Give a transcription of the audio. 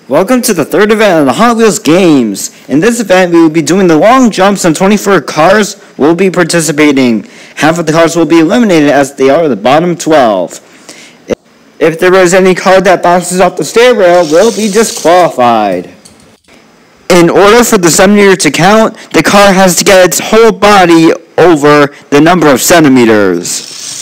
Welcome to the third event of the Hot Wheels Games. In this event, we will be doing the long jumps and 24 cars will be participating. Half of the cars will be eliminated as they are the bottom 12. If there is any car that bounces off the stair rail, will be disqualified. In order for the centimeter to count, the car has to get its whole body over the number of centimeters.